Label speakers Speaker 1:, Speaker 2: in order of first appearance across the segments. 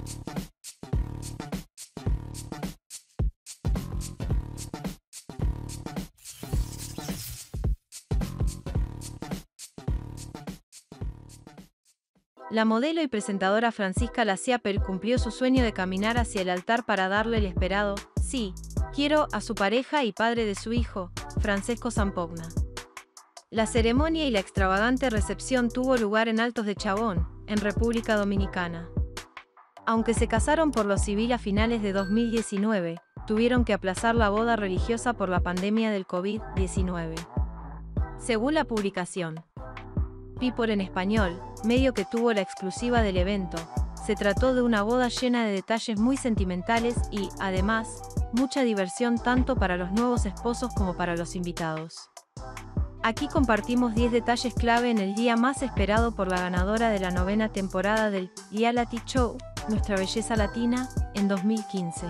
Speaker 1: La modelo y presentadora Francisca Lasiaper cumplió su sueño de caminar hacia el altar para darle el esperado "sí, quiero" a su pareja y padre de su hijo, Francesco Zampogna. La ceremonia y la extravagante recepción tuvo lugar en Altos de Chabón, en República Dominicana. Aunque se casaron por lo civil a finales de 2019, tuvieron que aplazar la boda religiosa por la pandemia del COVID-19. Según la publicación People en Español, medio que tuvo la exclusiva del evento, se trató de una boda llena de detalles muy sentimentales y, además, mucha diversión tanto para los nuevos esposos como para los invitados. Aquí compartimos 10 detalles clave en el día más esperado por la ganadora de la 9ª temporada del reality show, Nuestra Belleza Latina, en 2015.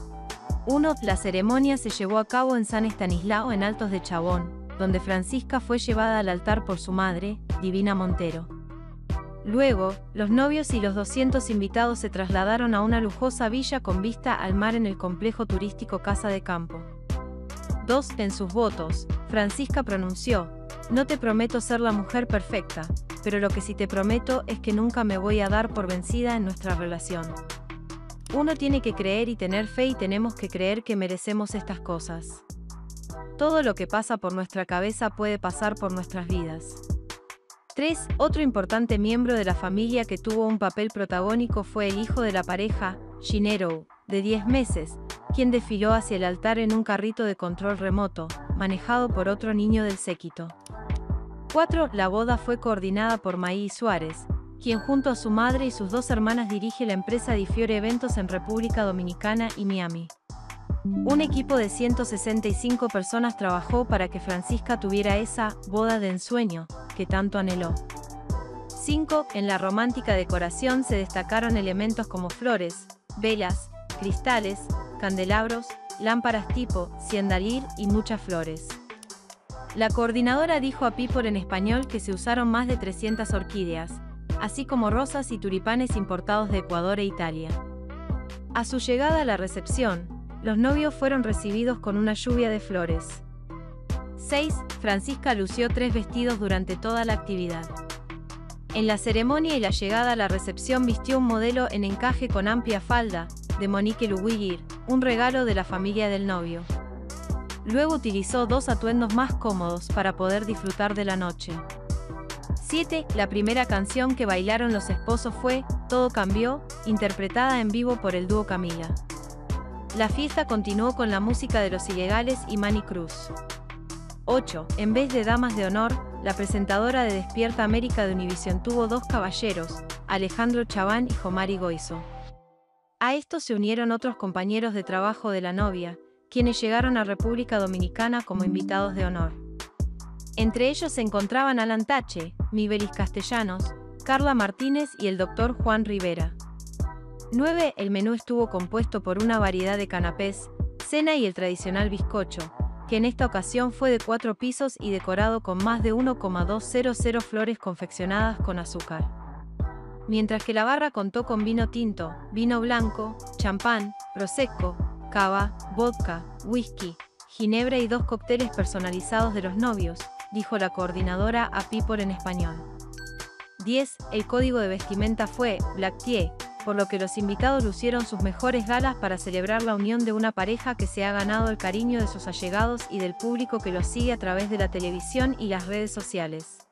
Speaker 1: 1. La ceremonia se llevó a cabo en San Estanislao en Altos de Chabón, donde Francisca fue llevada al altar por su madre, Divina Montero. Luego, los novios y los 200 invitados se trasladaron a una lujosa villa con vista al mar en el complejo turístico Casa de Campo. 2. En sus votos, Francisca pronunció: "No te prometo ser la mujer perfecta, pero lo que sí te prometo es que nunca me voy a dar por vencida en nuestra relación. Uno tiene que creer y tener fe y tenemos que creer que merecemos estas cosas. Todo lo que pasa por nuestra cabeza puede pasar por nuestras vidas". 3. Otro importante miembro de la familia que tuvo un papel protagónico fue el hijo de la pareja, Shinero, de 10 meses, quien desfiló hacia el altar en un carrito de control remoto, manejado por otro niño del séquito. 4. La boda fue coordinada por Maí Suárez, quien junto a su madre y sus 2 hermanas dirige la empresa Di Fiore Eventos en República Dominicana y Miami. Un equipo de 165 personas trabajó para que Francisca tuviera esa boda de ensueño que tanto anheló. 5. En la romántica decoración se destacaron elementos como flores, velas, cristales, candelabros, lámparas tipo chandelier y muchas flores. La coordinadora dijo a People en Español que se usaron más de 300 orquídeas, así como rosas y tulipanes importados de Ecuador e Italia. A su llegada a la recepción, los novios fueron recibidos con una lluvia de flores. 6. Francisca lució 3 vestidos durante toda la actividad. En la ceremonia y la llegada a la recepción vistió un modelo en encaje con amplia falda, de Monique Luguillir, un regalo de la familia del novio. Luego utilizó 2 atuendos más cómodos para poder disfrutar de la noche. 7. La primera canción que bailaron los esposos fue Todo Cambió, interpretada en vivo por el dúo Camila. La fiesta continuó con la música de Los Ilegales y Manny Cruz. 8. En vez de damas de honor, la presentadora de Despierta América de Univisión tuvo 2 caballeros, Alejandro Chaván y Jomari Goizo. A estos se unieron otros compañeros de trabajo de la novia, quienes llegaron a República Dominicana como invitados de honor. Entre ellos se encontraban Alan Tache, Mibelis Castellanos, Carla Martínez y el Dr. Juan Rivera. 9. El menú estuvo compuesto por una variedad de canapés, cena y el tradicional bizcocho, que en esta ocasión fue de 4 pisos y decorado con más de 1,200 flores confeccionadas con azúcar. Mientras que la barra contó con vino tinto, vino blanco, champán, prosecco, cava, vodka, whisky, ginebra y 2 cócteles personalizados de los novios, dijo la coordinadora a People en Español. 10. El código de vestimenta fue Black Tie, por lo que los invitados lucieron sus mejores galas para celebrar la unión de una pareja que se ha ganado el cariño de sus allegados y del público que los sigue a través de la televisión y las redes sociales.